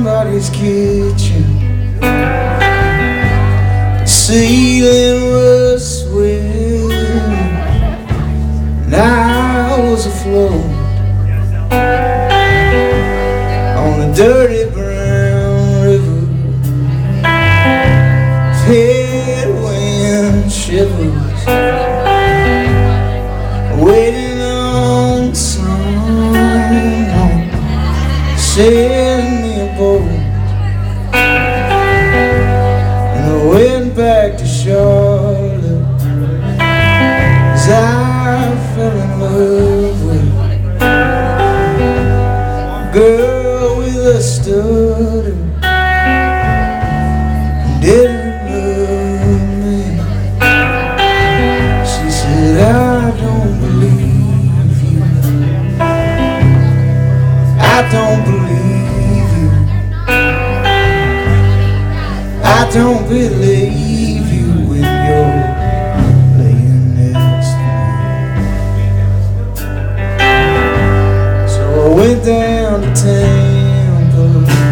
somebody's kitchen. The ceiling was swelling, and I was afloat on the dirty brown river. Headwind shivers, waiting on someone to send me a boat. And I went back to Charlotte, 'cause I fell in love with a girl with a stutter and didn't love me. She said, I don't believe you, I don't believe you, I don't believe you when you're laying next to me. So I went down to Tampa,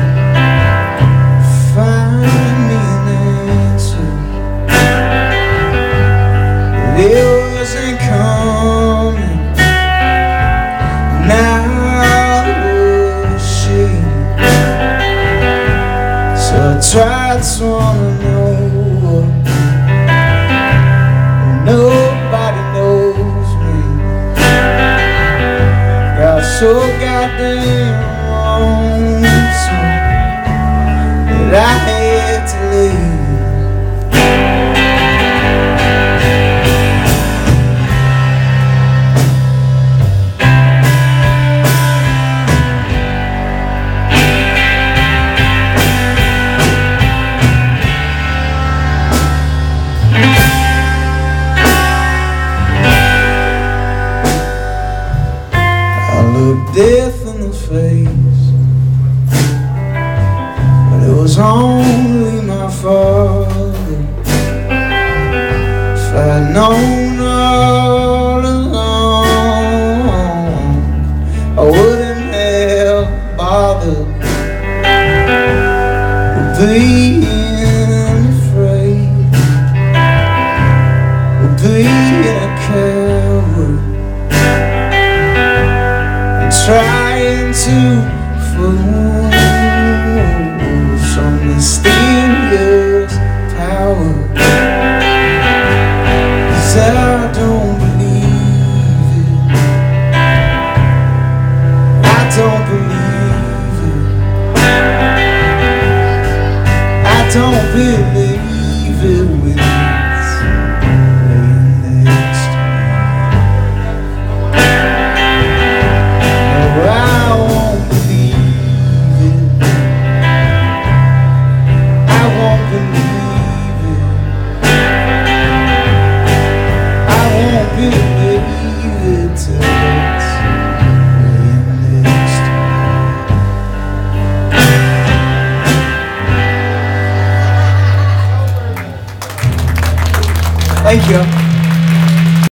find me an answer, but it wasn't coming. Now was she. So I tried Swannanoa, and nobody knows me. Got so goddamn lonesome that I had to leave. Looked death in the face, but it was only my father. If I'd known all along, I wouldn't have bothered with being afraid, with being a coward, trying to fool some mysterious power. 'Cause I don't believe it, I don't believe it, I don't believe it when it's laying next to me. I won't believe it, I won't believe it, I won't believe it till it's laying next to me. Thank you.